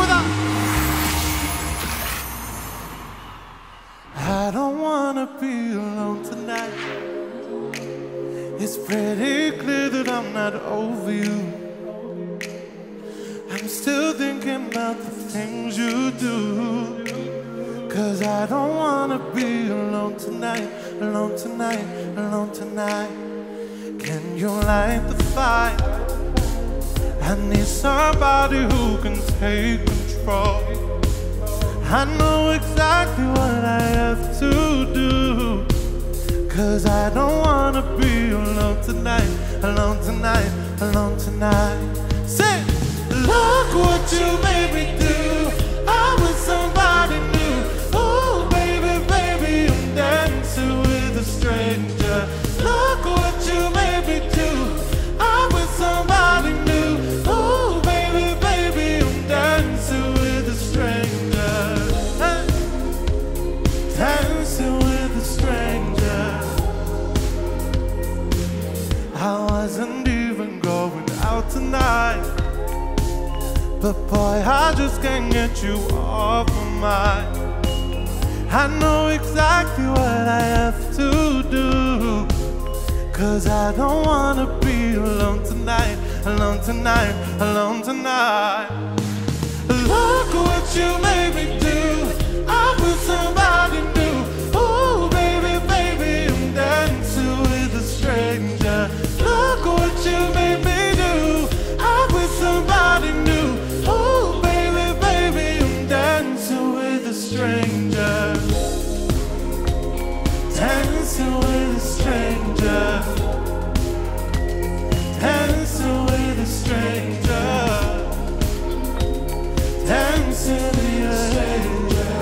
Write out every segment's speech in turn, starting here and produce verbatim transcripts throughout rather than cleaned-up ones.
with us. I don't wanna be alone tonight. It's pretty clear that I'm not over you. I'm still thinking about the things you do. Cause I don't wanna be alone tonight, alone tonight, alone tonight. Can you light the fire? I need somebody who can take control. I know exactly what I have to do. Cause I don't wanna be alone tonight, alone tonight, alone tonight. Say, look what you made me do. I was somebody new. Oh baby, baby, I'm dancing with a stranger. Look what you made me do. I was somebody new. Oh baby, baby, I'm dancing with a stranger. Hey. Dancing with a stranger. I wasn't even going out tonight, but boy, I just can't get you off my mind. I know exactly what I have to do. Cause I don't wanna be alone tonight, alone tonight, alone tonight. Look what you made me do. I was somebody new. Oh baby, baby, I'm dancing with a stranger. Look what you made me do. I was somebody new. Oh baby, baby, I'm dancing with a stranger. Dancing with a stranger. Dancing with a stranger. Dancing with a stranger.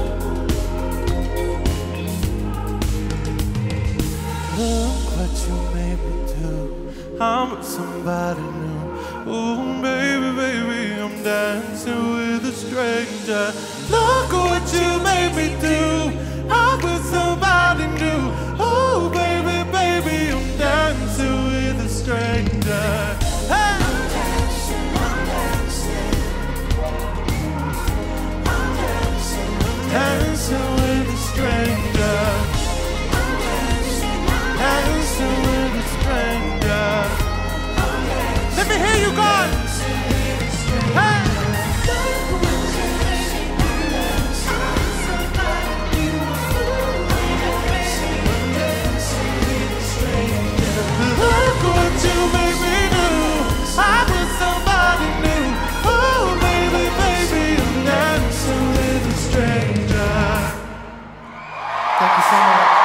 Look what you made me do. I'm with somebody new. Ooh, baby, baby, I'm dancing with a stranger. Look what you made me do. I'm with somebody new. Oh, baby, baby, I'm dancing with a stranger. Hey! I'm dancing, I'm dancing. I'm dancing, I'm dancing with a stranger. I'm dancing, I'm dancing with a stranger. Let me hear you, God. Hey! Look what you made me do. I was somebody new. Oh baby, baby, I'm dancing with a stranger. Thank you so much.